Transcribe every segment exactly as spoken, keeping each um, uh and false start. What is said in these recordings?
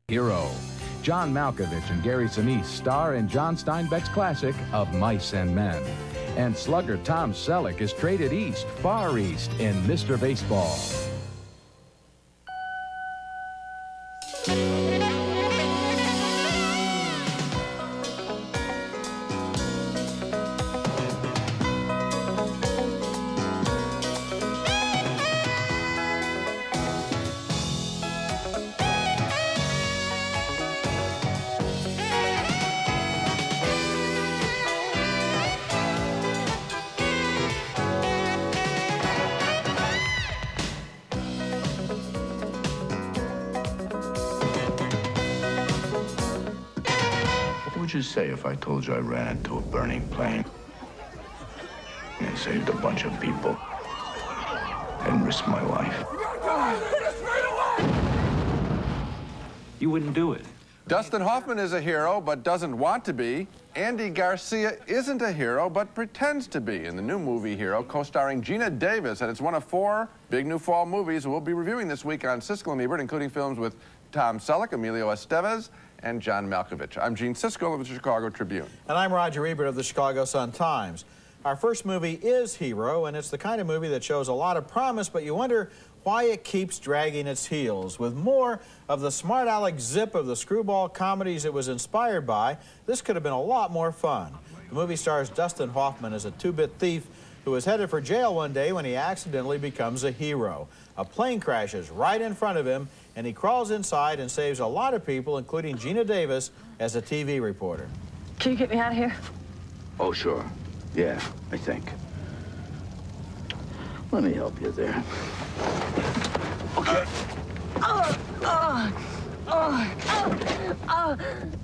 Hero. John Malkovich and Gary Sinise star in John Steinbeck's classic Of Mice and Men. And slugger Tom Selleck is traded east, far east, in Mister Baseball. What would you say if I told you I ran into a burning plane and saved a bunch of people and risked my life? You wouldn't do it. Dustin Hoffman is a hero, but doesn't want to be. Andy Garcia isn't a hero, but pretends to be in the new movie Hero, co-starring Gina Davis. And it's one of four big new fall movies we'll be reviewing this week on Siskel and Ebert, including films with Tom Selleck, Emilio Estevez, and John Malkovich. I'm Gene Siskel of the Chicago Tribune. And I'm Roger Ebert of the Chicago Sun-Times. Our first movie is Hero, and it's the kind of movie that shows a lot of promise, but you wonder why it keeps dragging its heels. With more of the smart aleck zip of the screwball comedies it was inspired by, this could have been a lot more fun. The movie stars Dustin Hoffman as a two-bit thief who is headed for jail one day when he accidentally becomes a hero. A plane crashes right in front of him, and he crawls inside and saves a lot of people, including Gina Davis as a T V reporter. Can you get me out of here? Oh, sure. Yeah, I think. Let me help you there. Okay. Oh, oh, oh, oh,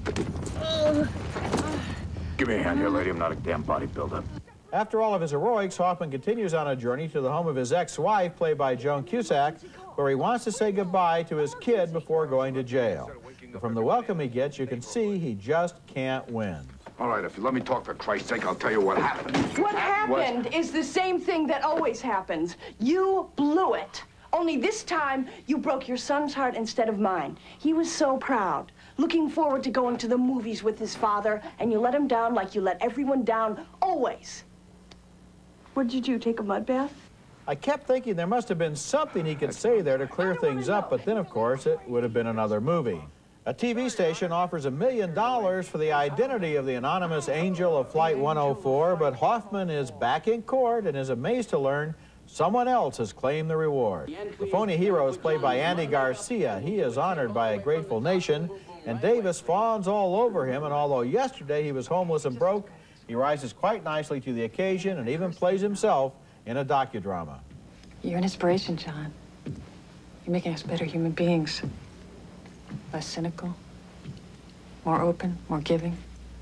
oh. Give me a hand here, lady. I'm not a damn bodybuilder. After all of his heroics, Hoffman continues on a journey to the home of his ex-wife, played by Joan Cusack, where he wants to say goodbye to his kid before going to jail. But from the welcome he gets, you can see he just can't win. All right, if you let me talk for Christ's sake, I'll tell you what happened. What happened what? is the same thing that always happens. You blew it. Only this time, you broke your son's heart instead of mine. He was so proud, looking forward to going to the movies with his father, and you let him down like you let everyone down, always. What did you do, take a mud bath? I kept thinking there must have been something he could say there to clear things up, but then, of course, it would have been another movie. A T V station offers a million dollars for the identity of the anonymous angel of Flight one oh four, but Hoffman is back in court and is amazed to learn someone else has claimed the reward. The phony hero is played by Andy Garcia. He is honored by a grateful nation, and Davis fawns all over him, and although yesterday he was homeless and broke, he rises quite nicely to the occasion and even plays himself in a docudrama. You're an inspiration, John. You're making us better human beings. Less cynical, more open, more giving.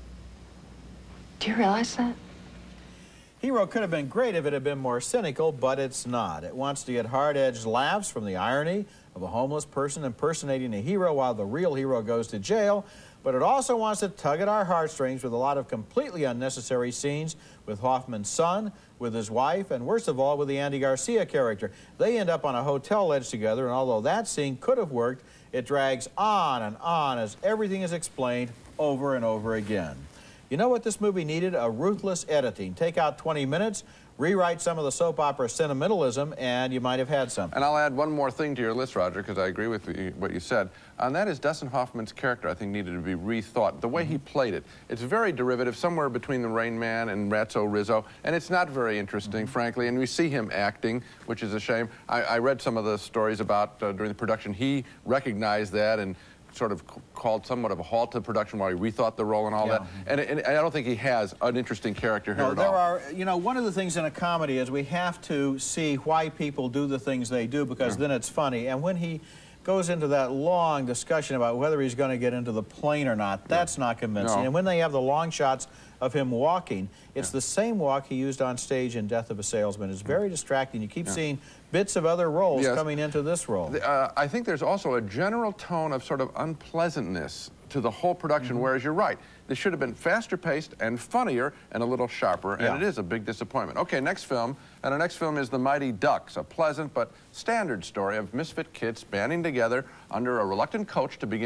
Do you realize that? Hero could have been great if it had been more cynical, but it's not. It wants to get hard-edged laughs from the irony of a homeless person impersonating a hero while the real hero goes to jail, but it also wants to tug at our heartstrings with a lot of completely unnecessary scenes with Hoffman's son, with his wife, and worst of all, with the Andy Garcia character. They end up on a hotel ledge together, and although that scene could have worked, it drags on and on as everything is explained over and over again. You know what this movie needed? A ruthless editing. Take out twenty minutes, rewrite some of the soap opera sentimentalism, and you might have had something. And I'll add one more thing to your list, Roger, because I agree with you, what you said. And that is Dustin Hoffman's character, I think, needed to be rethought. The way he played it. It's very derivative, somewhere between The Rain Man and Ratso Rizzo, and it's not very interesting, mm-hmm. frankly, and we see him acting, which is a shame. I, I read some of the stories about, uh, during the production, he recognized that and sort of called somewhat of a halt to production while he rethought the role and all yeah. that. And, and I don't think he has an interesting character here no, at there all. are, you know, one of the things in a comedy is we have to see why people do the things they do, because yeah. then it's funny. And when he goes into that long discussion about whether he's going to get into the plane or not, that's yeah. not convincing. No. And when they have the long shots of him walking, it's yeah. the same walk he used on stage in Death of a Salesman. It's very distracting. You keep yeah. seeing bits of other roles yes. coming into this role. Uh, I think there's also a general tone of sort of unpleasantness to the whole production, mm-hmm. whereas you're right. This should have been faster paced and funnier and a little sharper, and yeah. it is a big disappointment. Okay, next film, and our next film is The Mighty Ducks, a pleasant but standard story of misfit kids banding together under a reluctant coach to begin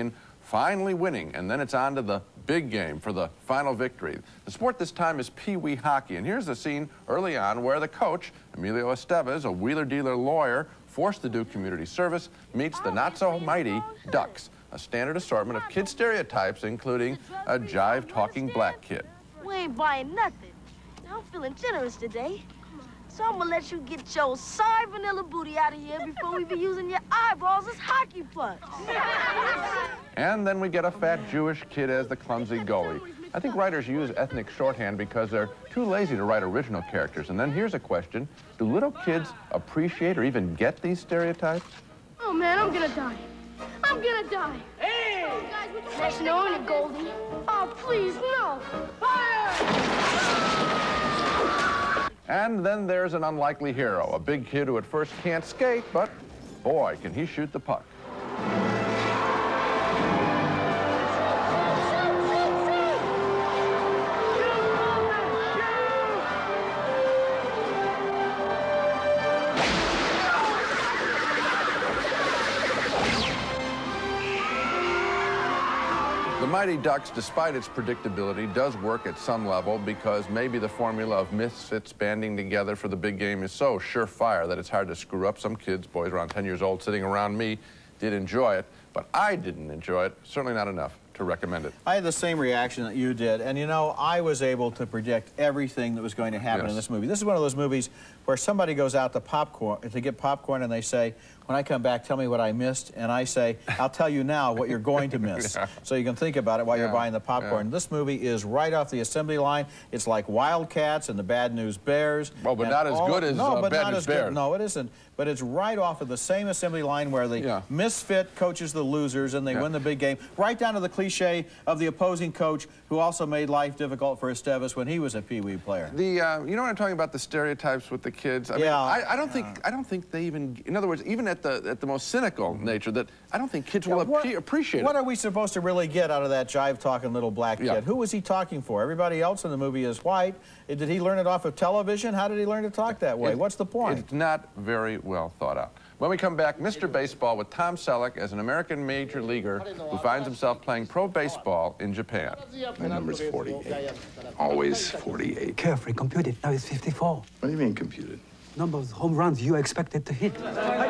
finally winning, and then it's on to the big game for the final victory. The sport this time is Pee-wee hockey, and here's the scene early on where the coach, Emilio Estevez, a wheeler-dealer lawyer forced to do community service, meets the not-so-mighty Ducks, a standard assortment of kid stereotypes, including a jive-talking black kid. We ain't buying nothing. Now, I'm feeling generous today. So I'm gonna let you get your sorry vanilla booty out of here before we be using your eyeballs as hockey pucks. And then we get a fat Jewish kid as the clumsy goalie. I think writers use ethnic shorthand because they're too lazy to write original characters. And then here's a question. Do little kids appreciate or even get these stereotypes? Oh, man, I'm gonna die. I'm gonna die. Hey! Oh, guys, that's no on it, Goldie. Oh, please, no. Fire! And then there's an unlikely hero, a big kid who at first can't skate, but boy, can he shoot the puck. The Mighty Ducks, despite its predictability, does work at some level because maybe the formula of misfits banding together for the big game is so surefire that it's hard to screw up. Some kids, boys around ten years old, sitting around me, did enjoy it, but I didn't enjoy it, certainly not enough to recommend it. I had the same reaction that you did, and you know, I was able to predict everything that was going to happen Yes. in this movie. This is one of those movies where somebody goes out to popcorn to get popcorn and they say, when I come back, tell me what I missed, and I say, I'll tell you now what you're going to miss. Yeah. So you can think about it while Yeah. you're buying the popcorn. Yeah. This movie is right off the assembly line. It's like Wildcats and the Bad News Bears. Well, but and not as all- good as, no, uh, but Bad not News as good. Bears. No, it isn't. But it's right off of the same assembly line where the Yeah. misfit coaches the losers and they Yeah. win the big game, right down to the cliche of the opposing coach who also made life difficult for Estevez when he was a Pee-wee player. The uh, you know what I'm talking about, the stereotypes with the kids. I Yeah. mean, I, I don't think I don't think they even. In other words, even at the at the most cynical nature, that I don't think kids will Yeah, what, appre- appreciate What it. are we supposed to really get out of that jive-talking little black kid? Yeah. Who was he talking for? Everybody else in the movie is white. Did he learn it off of television? How did he learn to talk that way? It- What's the point? It's not very well thought out. When we come back, Mister Baseball with Tom Selleck as an American major leaguer who finds himself playing pro baseball in Japan. My number's forty-eight. Always forty-eight. Carefree, computed. Now it's fifty-four. What do you mean computed? Number of home runs you expected to hit.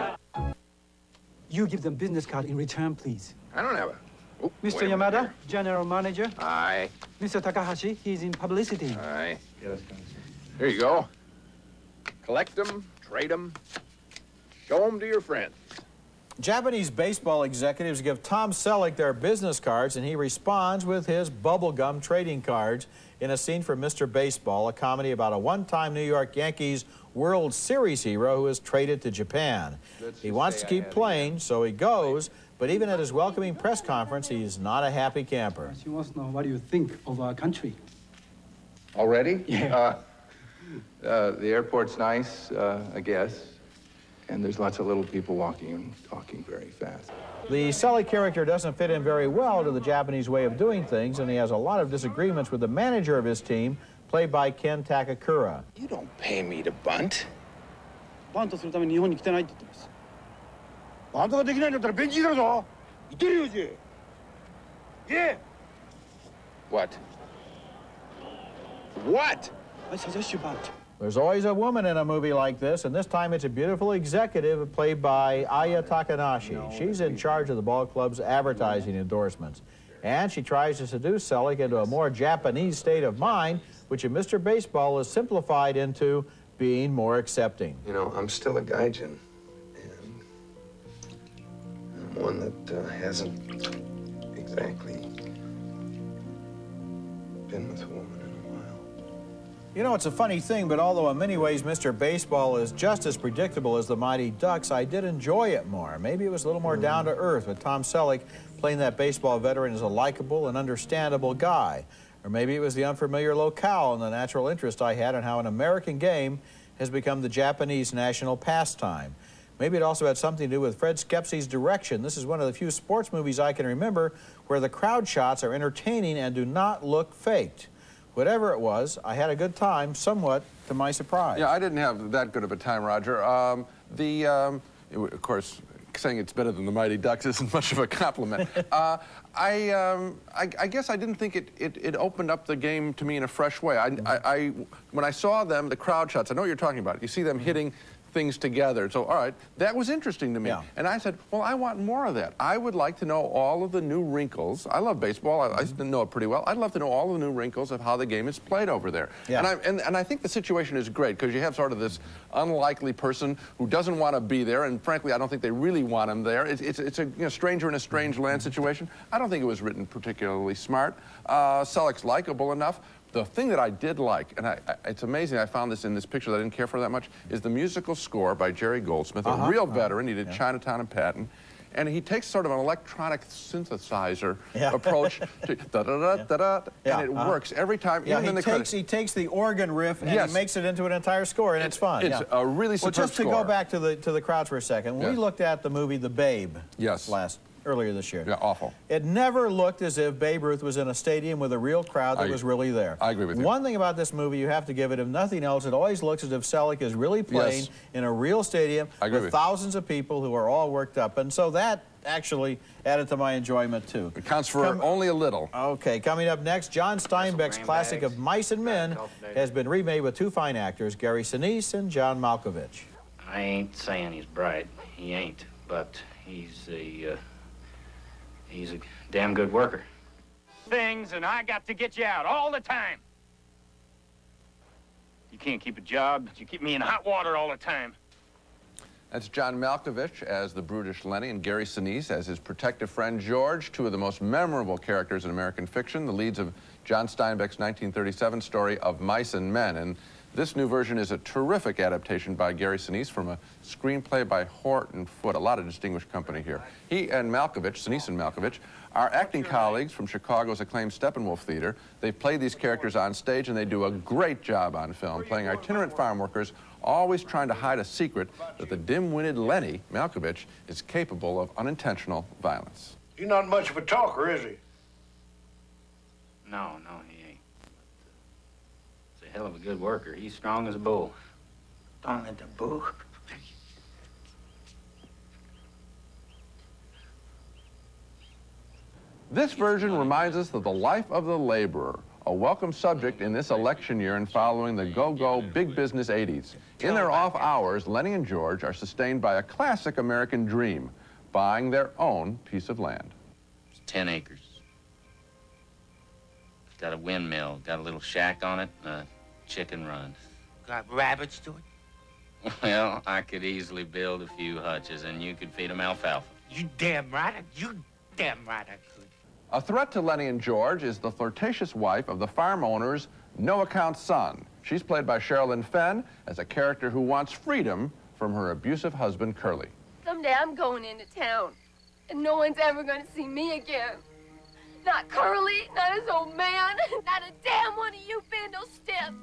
You give them business card in return, please. I don't have a... Oh, Mister wait a minute Yamada, general manager. here. Aye, Mister Takahashi, he's in publicity. aye. Here you go. Collect them, trade them, show them to your friends. Japanese baseball executives give Tom Selleck their business cards, and he responds with his bubblegum trading cards in a scene from Mister Baseball, a comedy about a one-time New York Yankees World Series hero who is traded to Japan. He wants to keep playing, so he goes, but even at his welcoming press conference, he's not a happy camper. She wants to know what do you think of our country. Already? Yeah. Uh, uh, the airport's nice, uh, I guess. And there's lots of little people walking and talking very fast. The Selleck character doesn't fit in very well to the Japanese way of doing things, and he has a lot of disagreements with the manager of his team, played by Ken Takakura. You don't pay me to bunt. バントするために日本に来てないって言ってます。 バントができないんだったらベンチにいるぞ。いてるよ、じい。Yeah. What? What? I suggest you bunt. There's always a woman in a movie like this, and this time it's a beautiful executive played by Aya Takanashi. She's in charge of the ball club's advertising endorsements. And she tries to seduce Selleck into a more Japanese state of mind, which in Mister Baseball is simplified into being more accepting. You know, I'm still a gaijin, and I'm one that uh, hasn't exactly been with a woman in a while. You know, it's a funny thing, but although in many ways Mister Baseball is just as predictable as the Mighty Ducks, I did enjoy it more. Maybe it was a little more down to earth, with Tom Selleck playing that baseball veteran as a likable and understandable guy. Or maybe it was the unfamiliar locale and the natural interest I had in how an American game has become the Japanese national pastime. Maybe it also had something to do with Fred Skepsi's direction. This is one of the few sports movies I can remember where the crowd shots are entertaining and do not look faked. Whatever it was, I had a good time, somewhat to my surprise. Yeah, I didn't have that good of a time, Roger. Um, the, um, it, of course, saying it's better than the Mighty Ducks isn't much of a compliment. uh, I, um, I, I guess I didn't think it, it, it opened up the game to me in a fresh way. I, I, I, when I saw them, the crowd shots, I know what you're talking about. You see them hitting things together. So, all right, that was interesting to me. Yeah. And I said, well, I want more of that. I would like to know all of the new wrinkles. I love baseball. I, I know it pretty well. I'd love to know all the new wrinkles of how the game is played over there. Yeah. And, I, and, and I think the situation is great because you have sort of this unlikely person who doesn't want to be there, and frankly, I don't think they really want him there. It's, it's, it's a you know, stranger in a strange land situation. I don't think it was written particularly smart. Uh, Selleck's likable enough. The thing that I did like, and I, I, it's amazing I found this in this picture that I didn't care for that much, is the musical score by Jerry Goldsmith, uh-huh. a real veteran. He did yeah. Chinatown and Patton. And he takes sort of an electronic synthesizer yeah. approach to da-da-da-da-da, yeah. and it uh-huh. works every time, yeah, even he in the takes, credits. He takes the organ riff and yes. he makes it into an entire score, and it's, it's fun. It's yeah. a really superb Well, just to score. go back to the, to the crowds for a second, when yes. we looked at the movie The Babe yes. last earlier this year. Yeah, awful. It never looked as if Babe Ruth was in a stadium with a real crowd that I, was really there. I agree with you. One thing about this movie you have to give it, if nothing else, it always looks as if Selleck is really playing yes. in a real stadium with, with thousands of people who are all worked up. And so that actually added to my enjoyment, too. It counts for Come, only a little. Okay, coming up next, John Steinbeck's classic bags. of Mice and Men has been remade with two fine actors, Gary Sinise and John Malkovich. I ain't saying he's bright. He ain't. But he's a... Uh, He's a damn good worker. Things, and I got to get you out all the time. You can't keep a job, but you keep me in hot water all the time. That's John Malkovich as the brutish Lenny and Gary Sinise as his protective friend George, two of the most memorable characters in American fiction, the leads of John Steinbeck's nineteen thirty-seven story of Mice and Men. And this new version is a terrific adaptation by Gary Sinise from a screenplay by Horton Foote. A lot of distinguished company here. He and Malkovich, Sinise and Malkovich, are acting colleagues from Chicago's acclaimed Steppenwolf Theater. They've played these characters on stage, and they do a great job on film, playing itinerant farm workers, always trying to hide a secret that the dim-witted Lenny, Malkovich, is capable of unintentional violence. He's not much of a talker, is he? No, no, he ain't. He's a hell of a good worker. He's strong as a bull. Strong as a bull? This version reminds us of the life of the laborer, a welcome subject in this election year and following the go-go big business eighties. In their off hours, Lenny and George are sustained by a classic American dream, buying their own piece of land. It's ten acres. It's got a windmill, got a little shack on it, and a chicken run. Got rabbits to it? Well, I could easily build a few hutches, and you could feed them alfalfa. You damn right, you damn right I could. A threat to Lenny and George is the flirtatious wife of the farm owner's no-account son. She's played by Sherilyn Fenn as a character who wants freedom from her abusive husband, Curly. Someday I'm going into town, and no one's ever going to see me again. Not Curly, not his old man, not a damn one of you bando stiffs.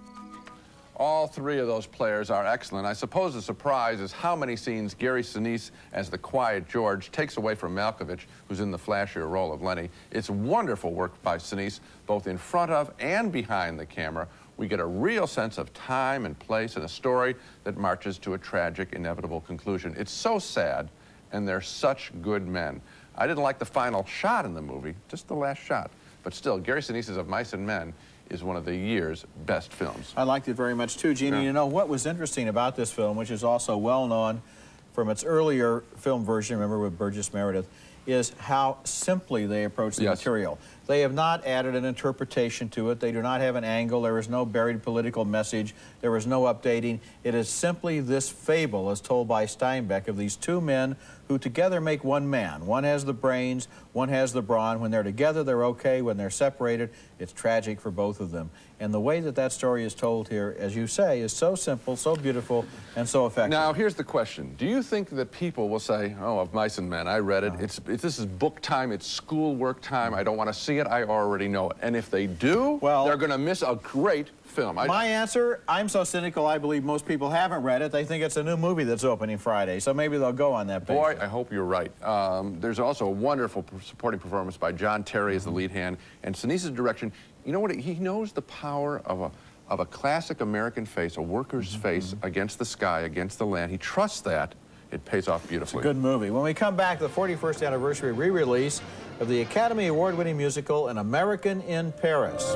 All three of those players are excellent. I suppose the surprise is how many scenes Gary Sinise as the quiet George takes away from Malkovich, who's in the flashier role of Lenny. It's wonderful work by Sinise, both in front of and behind the camera. We get a real sense of time and place in a story that marches to a tragic, inevitable conclusion. It's so sad, and they're such good men. I didn't like the final shot in the movie, just the last shot. But still, Gary Sinise's Of Mice and Men is one of the year's best films. I liked it very much too, Jeannie. Yeah. You know, what was interesting about this film, which is also well known from its earlier film version, remember with Burgess Meredith, is how simply they approach the yes. material. They have not added an interpretation to it. They do not have an angle. There is no buried political message. There is no updating. It is simply this fable as told by Steinbeck of these two men who together make one man. One has the brains, one has the brawn. When they're together, they're okay. When they're separated, it's tragic for both of them. And the way that that story is told here, as you say, is so simple, so beautiful, and so effective. Now, here's the question. Do you think that people will say, oh, Of Mice and Men, I read it. Uh-huh. It's, it this is book time. It's schoolwork time. I don't want to see it. I already know it. And if they do, well, they're going to miss a great film. I, my answer, I'm so cynical, I believe most people haven't read it. They think it's a new movie that's opening Friday, so maybe they'll go on that basis. Boy, I hope you're right. Um, there's also a wonderful supporting performance by John Terry as the lead hand, and Sinise's direction. You know what? He knows the power of a, of a classic American face, a worker's mm-hmm. face against the sky, against the land. He trusts that, it pays off beautifully. It's a good movie. When we come back, the forty-first anniversary re-release of the Academy Award-winning musical An American in Paris.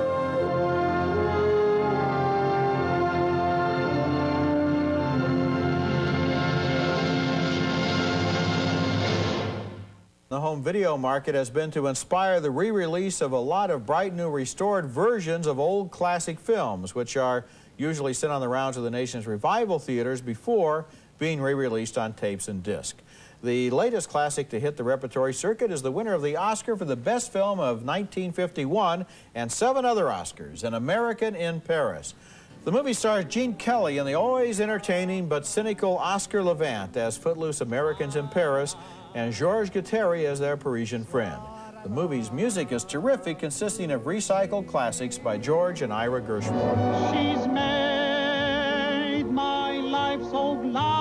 The home video market has been to inspire the re-release of a lot of bright new restored versions of old classic films, which are usually sent on the rounds of the nation's revival theaters before being re-released on tapes and disc. The latest classic to hit the repertory circuit is the winner of the Oscar for the best film of nineteen fifty-one and seven other Oscars, An American in Paris. The movie stars Gene Kelly and the always entertaining but cynical Oscar Levant as footloose Americans in Paris, and Georges Guettari as their Parisian friend. The movie's music is terrific, consisting of recycled classics by George and Ira Gershwin. She's made my life so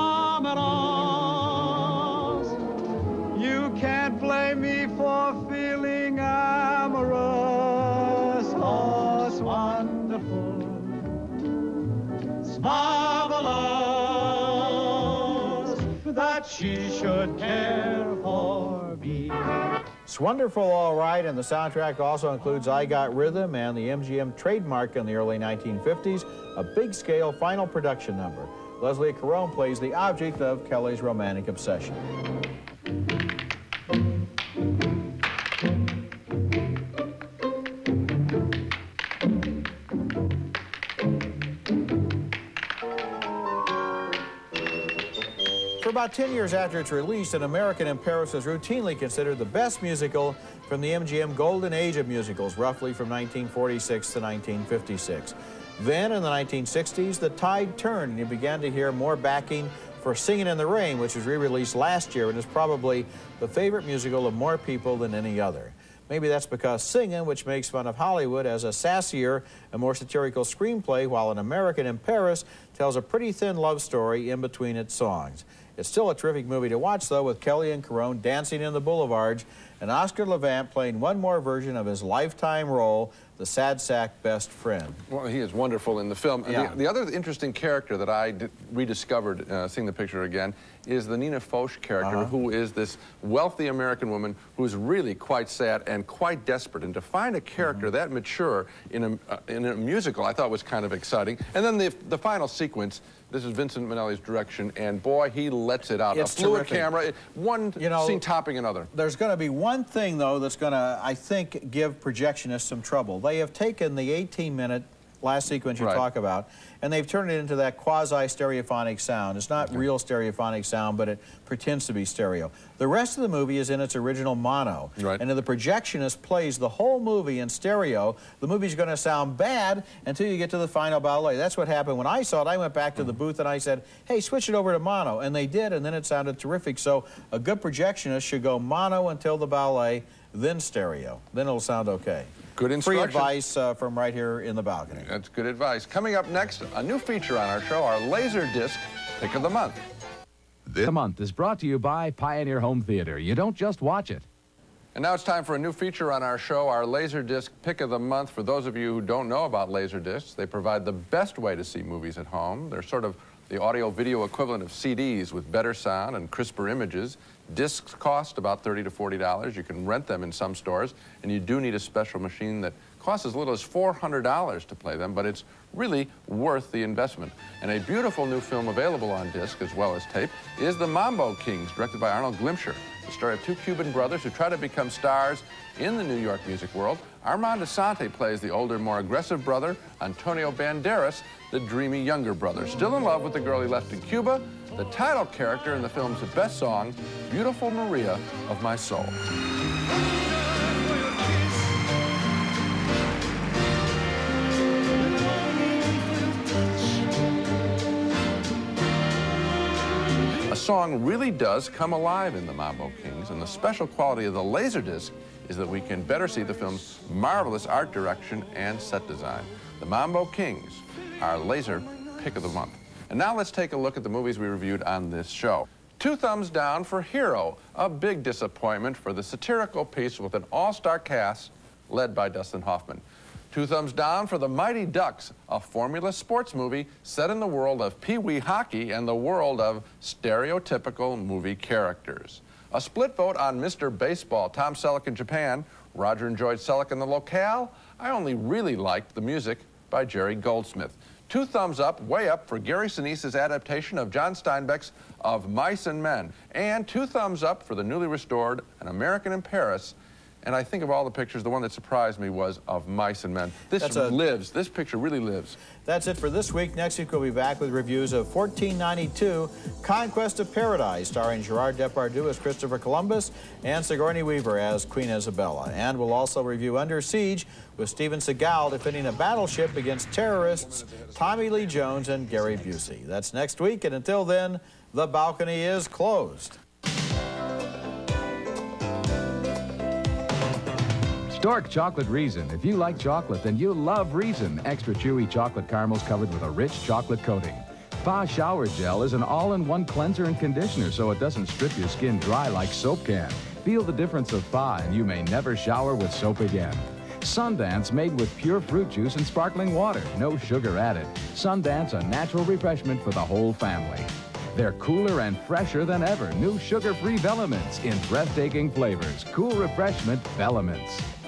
glamorous. You can't blame me for feeling amorous. Oh, it's wonderful. It's marvelous that she should care for me. It's wonderful, all right, and the soundtrack also includes I Got Rhythm and the M G M trademark in the early nineteen fifties, a big-scale final production number. Leslie Caron plays the object of Kelly's romantic obsession. For about ten years after its release, An American in Paris was routinely considered the best musical from the M G M golden age of musicals, roughly from nineteen forty-six to nineteen fifty-six. Then, in the nineteen sixties, the tide turned and you began to hear more backing for Singin' in the Rain, which was re-released last year and is probably the favorite musical of more people than any other. Maybe that's because Singin', which makes fun of Hollywood, has a sassier and more satirical screenplay, while An American in Paris tells a pretty thin love story in between its songs. It's still a terrific movie to watch, though, with Kelly and Caron dancing in the boulevards and Oscar Levant playing one more version of his lifetime role, the sad sack best friend. Well, he is wonderful in the film. Yeah. The, the other interesting character that I rediscovered uh, seeing the picture again is the Nina Foch character, Uh-huh. who is this wealthy American woman who's really quite sad and quite desperate. And to find a character mm-hmm. that mature in a, uh, in a musical, I thought was kind of exciting. And then the, the final sequence, this is Vincent Minnelli's direction, and boy, he lets it out. It's a fluid terrific. camera, it, one you know, scene topping another. There's going to be one thing, though, that's going to, I think, give projectionists some trouble. They have taken the eighteen minute last sequence you Right. talk about, and they've turned it into that quasi-stereophonic sound. It's not Okay. real stereophonic sound, but it pretends to be stereo. The rest of the movie is in its original mono. Right. And if the projectionist plays the whole movie in stereo, the movie's going to sound bad until you get to the final ballet. That's what happened when I saw it. I went back to the booth and I said, hey, switch it over to mono. And they did, and then it sounded terrific. So a good projectionist should go mono until the ballet, then stereo. Then it'll sound okay. Good Free instruction. advice uh, from right here in the balcony. That's good advice. Coming up next, a new feature on our show, our Laser Disc Pick of the Month. This month is brought to you by Pioneer Home Theater. You don't just watch it. And now it's time for a new feature on our show, our Laserdisc Pick of the Month. For those of you who don't know about Laserdiscs, they provide the best way to see movies at home. They're sort of the audio-video equivalent of C Ds with better sound and crisper images. Discs cost about thirty to forty dollars. You can rent them in some stores, and you do need a special machine that costs as little as four hundred dollars to play them, but it's really worth the investment. And a beautiful new film available on disc as well as tape is The Mambo Kings, directed by Arnold Glimcher. The story of two Cuban brothers who try to become stars in the New York music world. Armand Asante plays the older, more aggressive brother. Antonio Banderas, the dreamy younger brother. Still in love with the girl he left in Cuba, the title character in the film's best song, Beautiful Maria of My Soul. A song really does come alive in The Mambo Kings, and the special quality of the Laserdisc is that we can better see the film's marvelous art direction and set design. The Mambo Kings, our laser pick of the month. And now let's take a look at the movies we reviewed on this show. Two thumbs down for Hero, a big disappointment for the satirical piece with an all-star cast led by Dustin Hoffman. Two thumbs down for The Mighty Ducks, a formula sports movie set in the world of Pee-wee hockey and the world of stereotypical movie characters. A split vote on Mister Baseball, Tom Selleck in Japan. Roger enjoyed Selleck in the locale. I only really liked the music by Jerry Goldsmith. Two thumbs up, way up, for Gary Sinise's adaptation of John Steinbeck's Of Mice and Men. And two thumbs up for the newly restored An American in Paris. And I think of all the pictures, the one that surprised me was Of Mice and Men. This That's a, lives. This picture really lives. That's it for this week. Next week, we'll be back with reviews of fourteen ninety-two, Conquest of Paradise, starring Gerard Depardieu as Christopher Columbus and Sigourney Weaver as Queen Isabella. And we'll also review Under Siege with Steven Seagal defending a battleship against terrorists, Tommy Lee Jones and Gary Busey. That's next week, and until then, the balcony is closed. Stork Chocolate Reason. If you like chocolate, then you love Reason. Extra chewy chocolate caramels covered with a rich chocolate coating. Fa Shower Gel is an all-in-one cleanser and conditioner, so it doesn't strip your skin dry like soap can. Feel the difference of Fa, and you may never shower with soap again. Sundance, made with pure fruit juice and sparkling water. No sugar added. Sundance, a natural refreshment for the whole family. They're cooler and fresher than ever. New sugar-free Velaments in breathtaking flavors. Cool refreshment Velaments.